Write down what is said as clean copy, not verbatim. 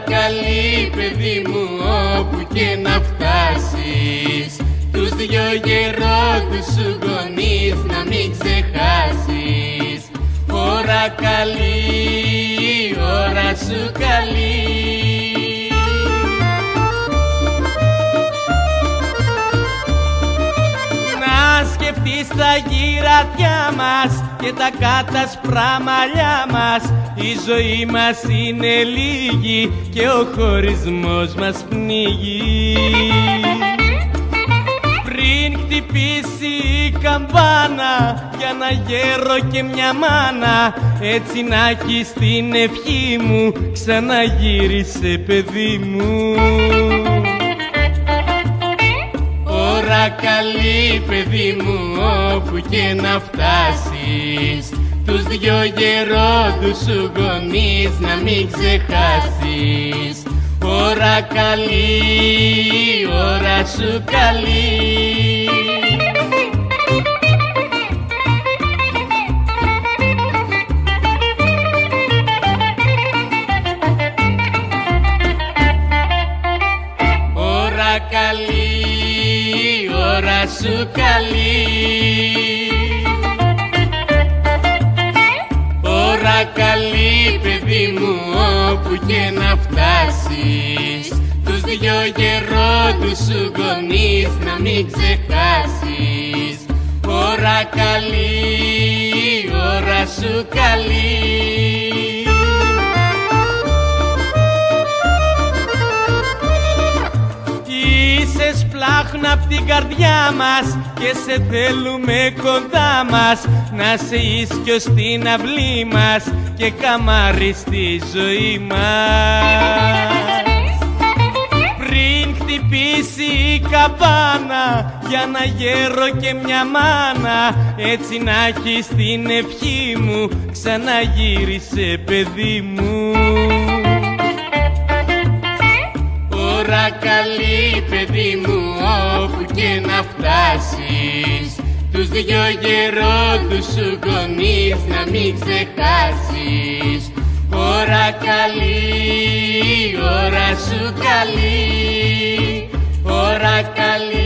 καλή παιδί μου, όπου και να φτάσεις, τους δυο γερόντους σου γονείς να μην ξεχάσεις. Ώρα καλή, ώρα σου καλή. Να σκεφτείς τα γυρατιά μας και τα κάτασπρα μαλλιά μας. Η ζωή μας είναι λίγη και ο χωρισμός μας πνίγει. Πριν χτυπήσει η καμπάνα για ένα γέρο και μια μάνα, έτσι να έχεις την ευχή μου, ξαναγύρισε παιδί μου. Ώρα καλή παιδί μου, όπου και να φτάσεις, τους δυο γερόντους σου γονείς να μην ξεχάσεις. Ώρα καλή, ώρα σου καλή. Ώρα καλή, ώρα σου καλή. Ώρα καλή παιδί μου, όπου και να φτάσεις, τους δυο γερόντους σου γονείς να μην ξεχάσεις. Ώρα καλή, ώρα σου καλή. Είσαι σπλάχνα απ' την καρδιά μας και σε θέλουμε κοντά μας, να σε ίσκιος στην αυλή μας και καμάρι στη ζωή μας. Πριν χτυπήσει η καμπάνα για ένα γέρο και μια μάνα, έτσι να έχεις την ευχή μου, ξαναγύρισε παιδί μου. Ώρα καλή παιδί μου, όπου και να φτάσεις, τους δυο γερόντους σου γονείς να μην ξεχάσεις. Ώρα καλή, ώρα σου καλή. Ώρα καλή.